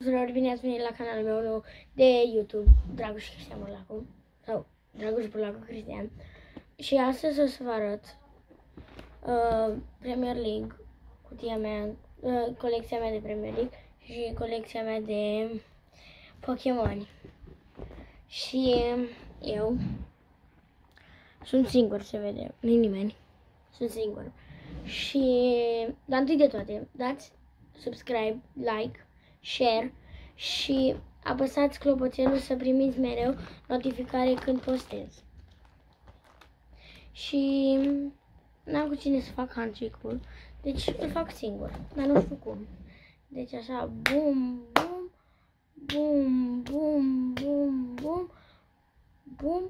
Bine ați venit la canalul meu nou de YouTube, Dragoș Cristian Burlacu, sau Dragoș Burlacu Cristian. Și astăzi o să vă arăt Premier League, cutia mea, colecția mea de Premier League și colecția mea de Pokémon. Și eu sunt singur, se vede, nu-i nimeni, sunt singur. Și, dar întâi de toate, dați subscribe, like, share și apăsați clopoțelul să primiți mereu notificare când postez. Și n-am cu cine să fac handshake-ul, deci îl fac singur, dar nu știu cum. Deci așa, bum, bum, bum, bum, bum, bum, bum,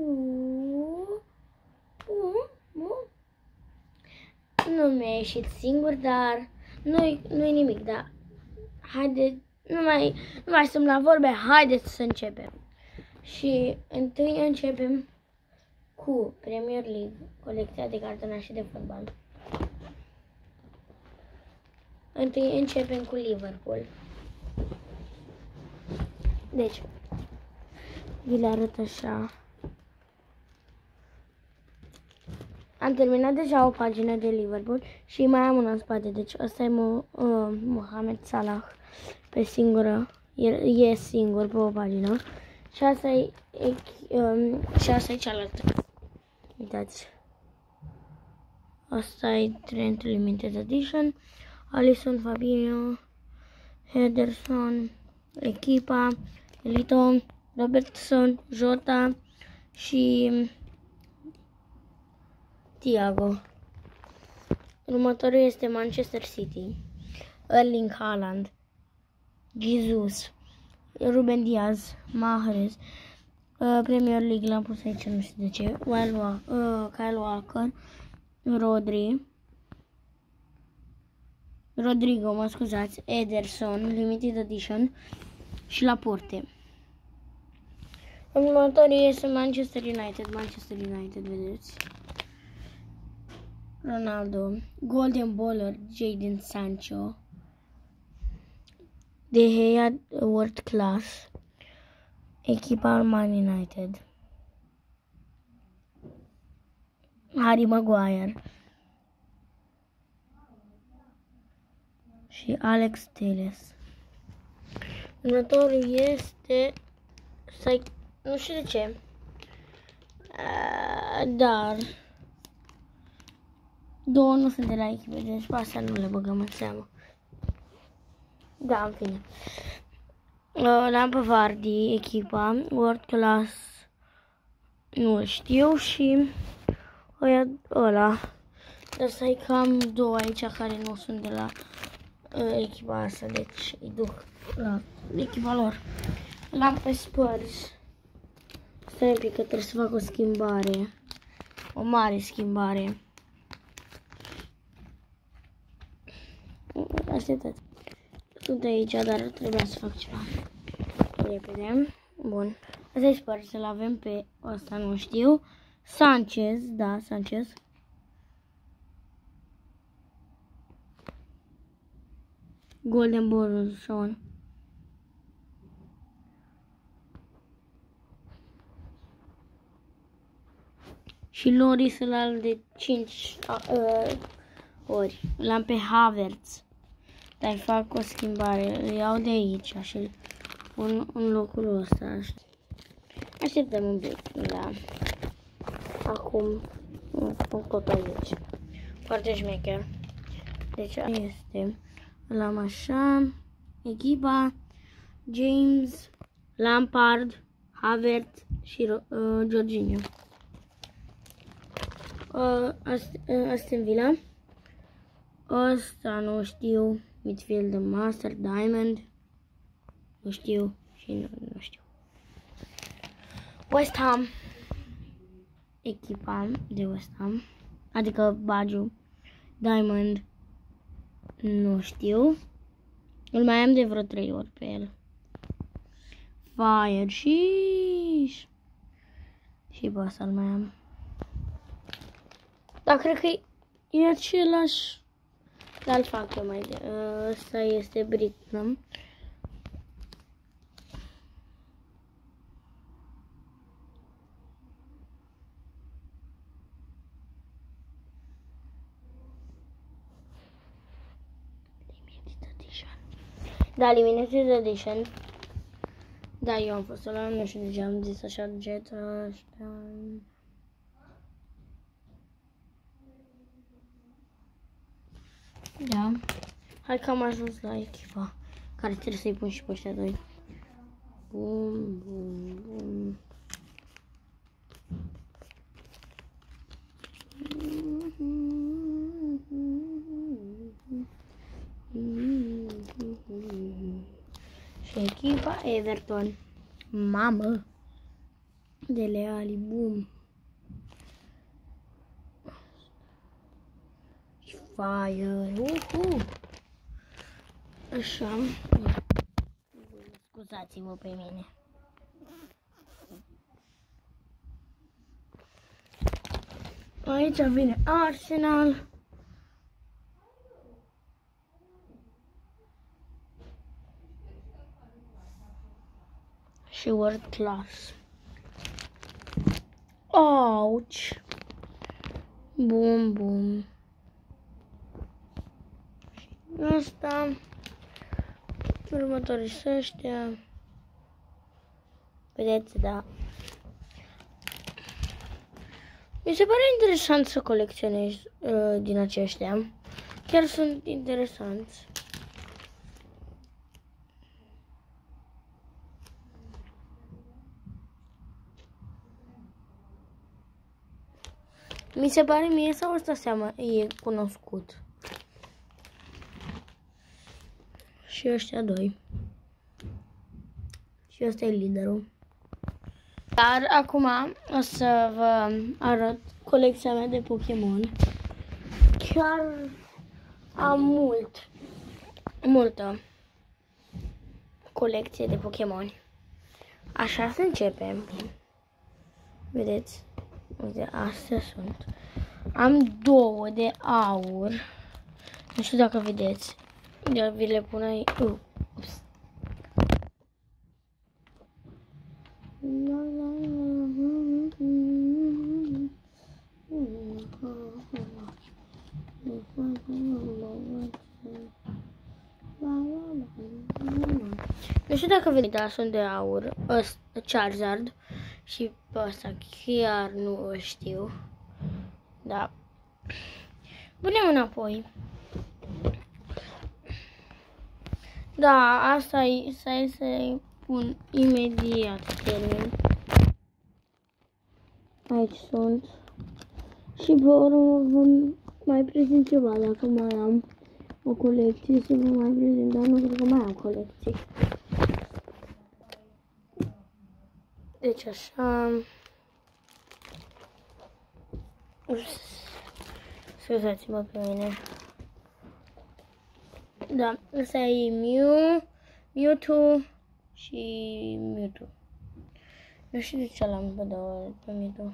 bum, bum. Nu mi-a ieșit singur, dar nu-i nimic, dar haideți, nu mai stăm la vorbe, haideți să începem. Și întâi începem cu Premier League, colecția de cartonașe de fotbal. Întâi începem cu Liverpool. Deci, vi le arăt așa. Am terminat deja o pagină de Liverpool și mai am una în spate. Deci ăsta e Mohamed Salah pe singură. El e singur pe o pagină. Și asta e cealaltă. Uitați. Asta e Trent Limited Edition. Alisson, Fabinho, Henderson, Echipa, Elito, Robertson, Jota și Thiago. Următorul este Manchester City, Erling Haaland, Jesus, Ruben Diaz, Mahrez, Premier League l-am pus aici, nu știu de ce, Kyle Walker, Rodrigo, mă scuzați, Ederson, Limited Edition și Laporte. Următorul este Manchester United, vedeți. Ronaldo, Golden Baller, Jadon Sancho, De Gea World Class, Echipa Man United, Harry Maguire și Alex Telles. Următorul este, nu știu de ce, dar două nu sunt de la echipe, deci pe astea nu le băgăm în seamă. Da, în fine. L-am pe Vardy, Echipa, World Class, nu știu, și ăla. Asta e cam două aici care nu sunt de la echipa asta, deci îi duc la echipa lor. L-am pe Spurs. Stai un pic că trebuie să fac o schimbare, o mare schimbare. Așteptați. Sunt aici, dar trebuia să fac ceva repede. Bun. Asta e Spurs, să-l avem pe ăsta, nu știu. Sanchez, da, Sanchez. Golden Ball Zone. Și Loris ăla de 5 ori. L-am pe Havertz. Dar fac o schimbare. Îl iau de aici și îl pun în locul ăsta. Așteptăm un pic. Da. Acum pun tot aici. Foarte șmecher. Deci este. Îl am așa. Echipa. James. Lampard. Havertz și Jorginho. Aston Villa. Ăsta nu știu. Midfield Master Diamond. Nu știu. Și nu știu. West Ham. Echipa de West Ham. Adică badge Diamond. Nu știu. Îl mai am de vreo 3 ori pe el. Fire și pe ăsta îl mai am. Dar cred că e același. Dar îl fac eu mai de. Ăsta este Britnum. Da, Limited Edition. Da, eu am fost ăla, nu știu de ce am zis așa jet ăștia. Da. Hai că am ajuns la echipa care trebuie să-i pun și pe ăștia doi. Bum, bum, bum. Și echipa Everton. Mamă! De Leali, bum! Fire! Așa. Scuzați-mă pe mine. Aici vine Arsenal. Și World Class. Ouch! Bum, bum. Asta. Următorii sunt ăștia. Vedeți, da. Mi se pare interesant să colecționez din aceștia. Chiar sunt interesanți. Mi se pare mie sau ăsta e cunoscut. Și ăștia doi. Și ăsta e liderul. Dar acum o să vă arăt colecția mea de Pokémon. Chiar am multă colecție de Pokémon. Așa să începem. Vedeți? Uite, astea sunt. Am două de aur. Nu știu dacă vedeți. Eu vi le pun aici. Ups. Nu știu dacă vedeți, dar sunt de aur. Ăsta, Charizard. Și pe ăsta chiar nu o știu. Da. Punem înapoi. Da, asta e, să-i pun imediat termin. Aici sunt. Și pe urmă vă mai prezint ceva, dacă mai am o colecție, să vă mai prezint, dar nu cred că mai am colecții. Deci așa. Scuzați-mă pe mine. Da, ăsta e Mewtwo și Mewtwo. Nu știu de ce l-am pe două pe Mewtwo.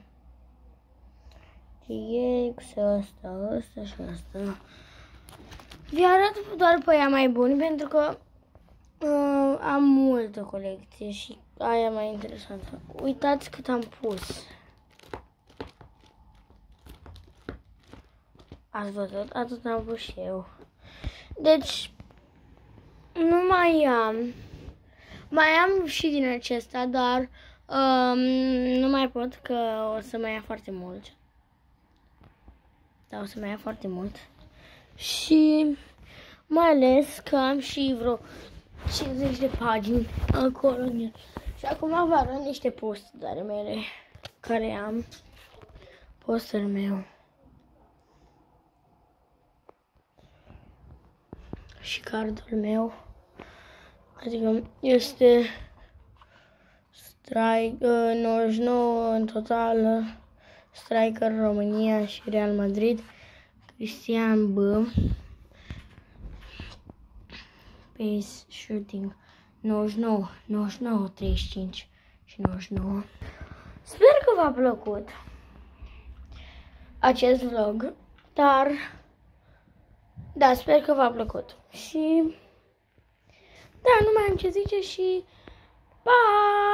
GX, ăsta și ăsta. Vi arăt doar pe aia mai buni pentru că am multă colecție și aia mai interesantă. Uitați cât am pus. Ați văzut? Atât am pus și eu. Deci, nu mai am. Mai am și din acesta, dar nu mai pot că o să mai ia foarte mult. Da, o să mai ia foarte mult. Și mai ales că am și vreo 50 de pagini acolo. Și acum vă arăt niște postări mele care am. Posterul meu. Și cardul meu. Adică este strike 99 în total. Striker România și Real Madrid. Cristian B. Pace Shooting 99, 99, 35 și 99. Sper că v-a plăcut acest vlog, dar da, sper că v-a plăcut. Și da, nu mai am ce zice și pa!